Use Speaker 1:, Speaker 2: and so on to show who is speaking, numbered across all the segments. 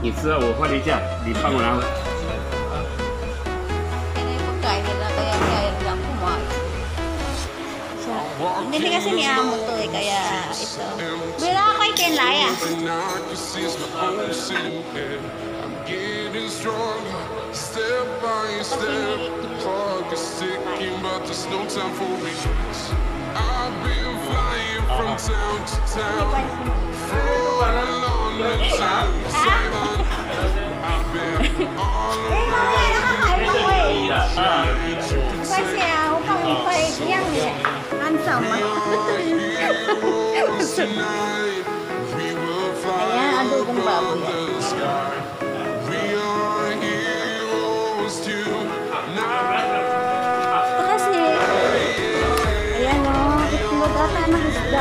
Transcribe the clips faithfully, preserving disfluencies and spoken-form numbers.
Speaker 1: 你吃了我换一下，你帮我拿。
Speaker 2: Hindi kasi ni amo to eh, kaya ito. Bila ako kay Ken Laya. Kasi ako pang ipaigyan eh. Sama. Ayan, adobong baboy. Ito kasi, ayan o, itlog ata ng isda.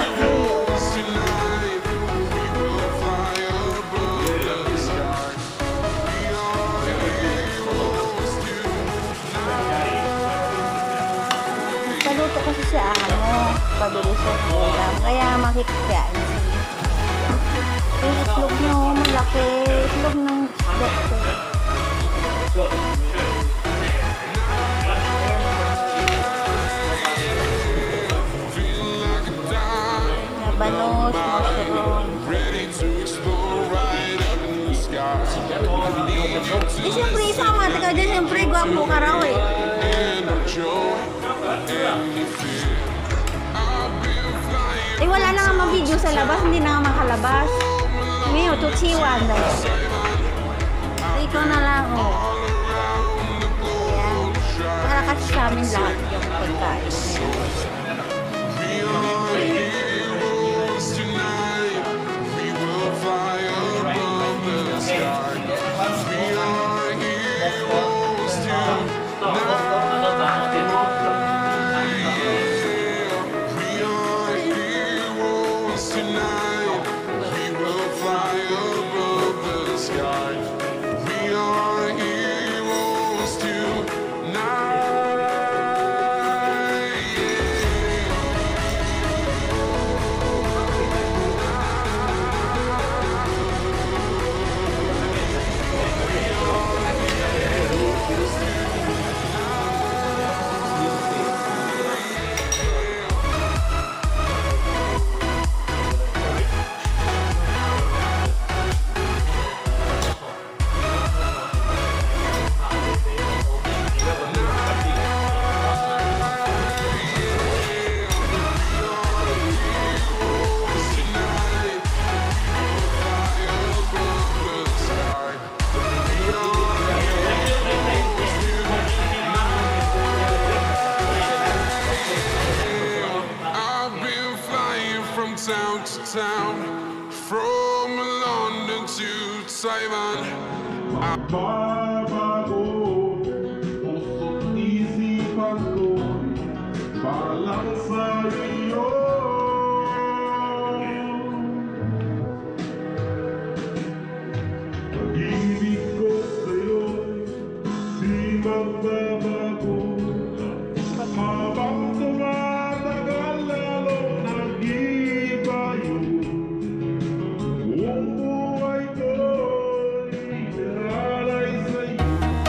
Speaker 2: Paluto kasi siya ano. Pabilis sa ulam. Kaya makikikain. Yung itlog nyo, malaki. Itlog ng doktor. Banos, mushroom. Eh, siyempre, isama ka dyan. Siyempre, gwapo ka raw eh. Eh, wala na nga ma-video sa labas, hindi na nga makalabas. Ngayon, tutsiwan dahil. So, ikaw na lang, oh. Ayan. Para kasi sa amin lahat yung pagkain.
Speaker 3: Town to town, from London to Taiwan.
Speaker 4: Babago, usot isipan ko, palang sa iyo. Pag-ibig ko sa'yo, di magbabago, habang tumatagal lalong nag-ibayo. Buong buhay ko'y inalay sa'yo.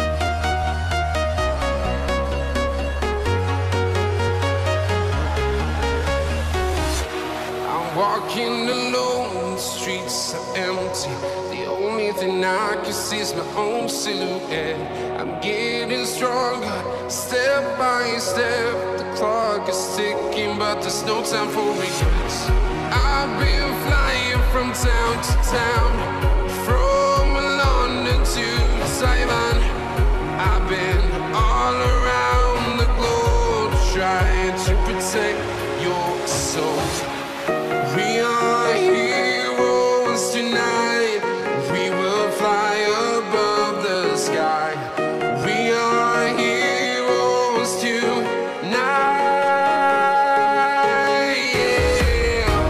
Speaker 3: I'm walking alone, the streets are empty. The only thing I can see is my own silhouette. I'm getting stronger, step by step. The clock is ticking, but there's no time for regrets. I've been flying from town to town, from London to Taiwan. I've been all around the globe, trying to protect your soul. We are heroes tonight. We will fly above the sky. We are heroes tonight. Yeah.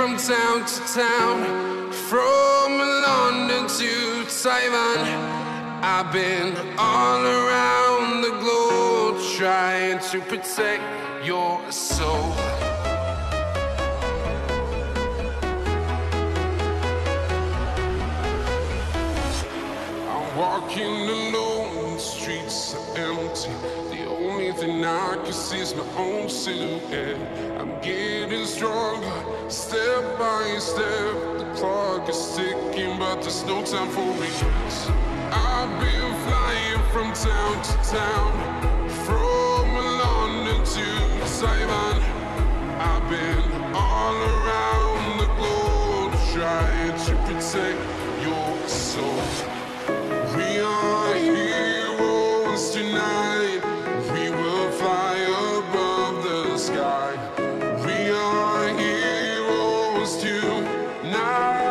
Speaker 3: from town to town, from London to Taiwan. I've been all around the globe trying to protect your soul. I'm walking alone, the streets are empty. The only thing I can see is my own silhouette. I'm getting stronger, step by step. The clock is ticking, but there's no time for regrets. I've been flying from town to town, from London to Taiwan. I've been all around the globe trying to protect your soul. We are heroes tonight. We will fly above the sky. We are heroes tonight.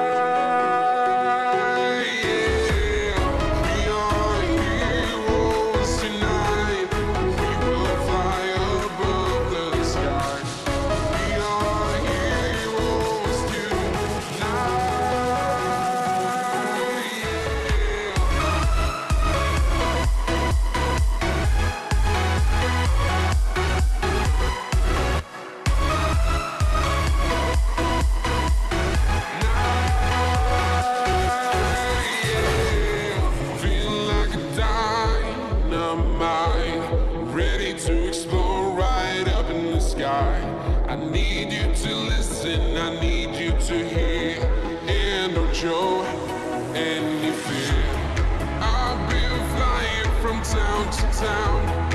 Speaker 3: I need you to listen, I need you to hear, and don't show any fear. I've been flying from town to town,